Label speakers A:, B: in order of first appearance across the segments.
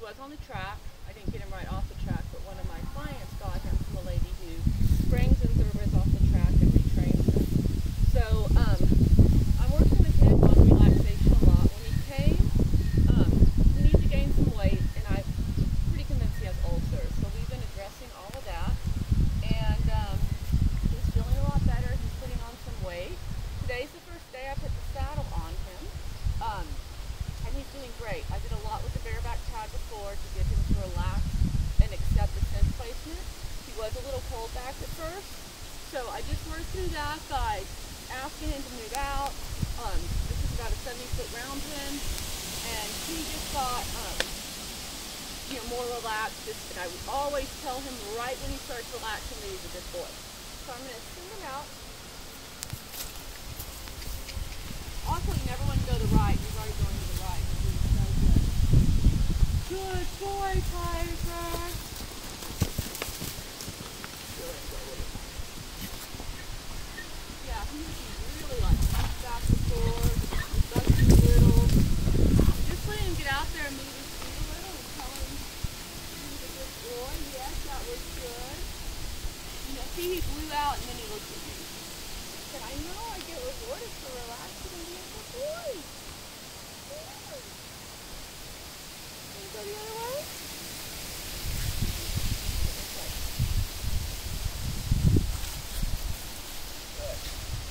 A: was on the track. I didn't get him right off the track, but one of my clients got him from a lady who brings in thoroughbreds off the track and retrains them. So I'm working with him on relaxation a lot. When he came, he needs to gain some weight, and I'm pretty convinced he has ulcers. So we've been addressing all of that, and he's feeling a lot better. He's putting on some weight. Today's the first day I put the saddle on him. And he's doing great. I did a lot with the bareback tag before to get him to relax and accept the scent placement. He was a little cold back at first, so I just worked through that by asking him to move out. This is about a 70-foot round pen, and he just got more relaxed. And I would always tell him right when he starts relaxing that he's a good boy. So I'm going to send him out. Also, you never want to go to the right. He's already going to the right. He's doing so good. Good boy, Tiger. Yeah, he really likes to back and forth. He's got to do little. Just let him get out there and move his feet a little and tell him he's a good boy. Yes, that was good. You know, see, he flew out and then he looked at me. I know I get rewarded for relaxing and being a good boy. Yeah. Can you go the other way? Okay. Good.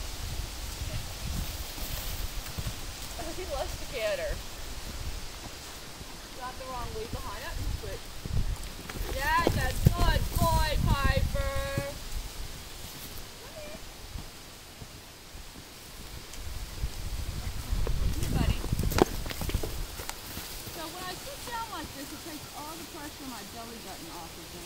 A: He loves to get her. Got the wrong way behind it. But yeah, that's good boy, Piper. Like this, it takes all the pressure on my belly button off of them.